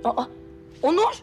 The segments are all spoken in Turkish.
Aa, Onur.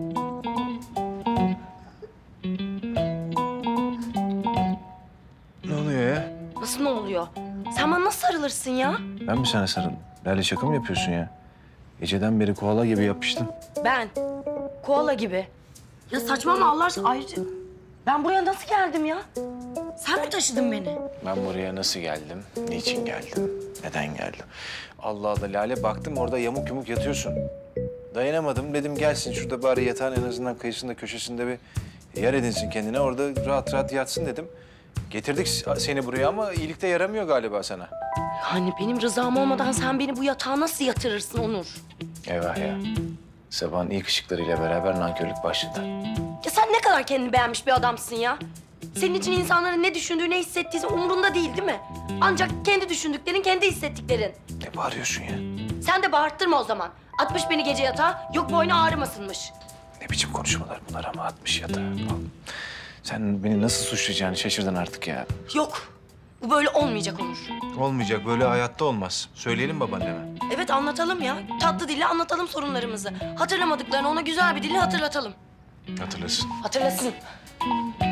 Ne oluyor ya? Nasıl ne oluyor? Sen bana nasıl sarılırsın ya? Ben mi sana sarıldım? Lale şaka mı yapıyorsun ya? Geceden beri koala gibi yapıştın. Ben. Koala gibi. Ya saçmalama Allah aşkına. Ayrıca ben buraya nasıl geldim ya? Sen mi taşıdın beni? Ben buraya nasıl geldim? Niçin geldim? Neden geldim? Allah Allah Lale, baktım orada yamuk yumuk yatıyorsun. Dayanamadım, dedim gelsin şurada bari yatağın en azından kıyısında köşesinde bir yer edinsin kendine. Orada rahat rahat yatsın dedim. Getirdik seni buraya ama iyilikte yaramıyor galiba sana. Yani benim rızam olmadan sen beni bu yatağa nasıl yatırırsın Onur? Eyvah ya. Sabahın ilk ışıklarıyla beraber nankörlük başladı. Ya sen ne kadar kendini beğenmiş bir adamsın ya. Senin için insanların ne düşündüğü, ne hissettiği umurunda değil mi? Ancak kendi düşündüklerin, kendi hissettiklerin. Ne bağırıyorsun ya? Sen de bağırttırma o zaman. Atmış beni gece yatağa, yok boynu ağrımasınmış. Ne biçim konuşmalar bunlar ama, atmış yatağa. Sen beni nasıl suçlayacağını şaşırdın artık ya. Yok, bu böyle olmayacak Onur. Olmayacak, böyle hayatta olmaz. Söyleyelim babaanneme. Evet anlatalım ya. Tatlı dille anlatalım sorunlarımızı. Hatırlamadıklarını ona güzel bir dille hatırlatalım. Hatırlasın. Hatırlasın.